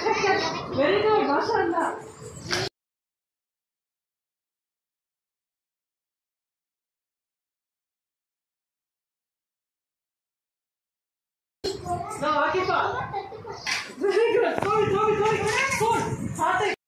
Very good, mashallah. No, Akifa. Very good. Throw it. Food. Hot it.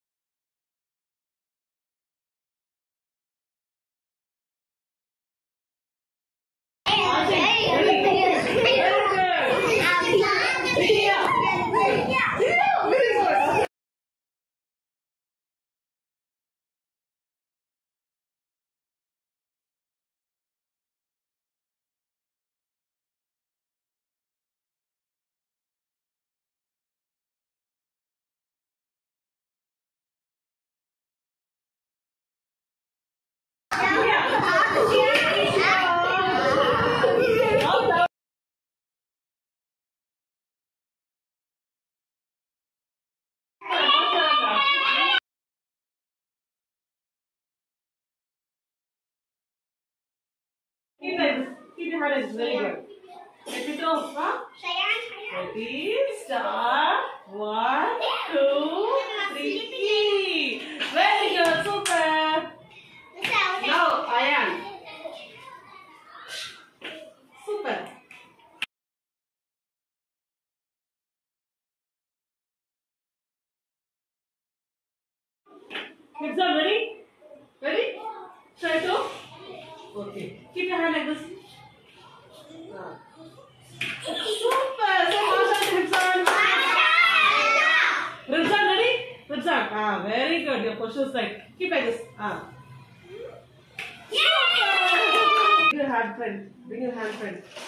Keep your hand is very good. Let me go. Huh? Ready? Start. 1, 2, 3. Very good. Super. Now, Ayan. Super. Exam ready? Ready? Try to. Okay. Keep your hand like this. Super. So Rizan, ready? Rizan. Very good. Your posture is right. Keep like this. Bring your hand friend.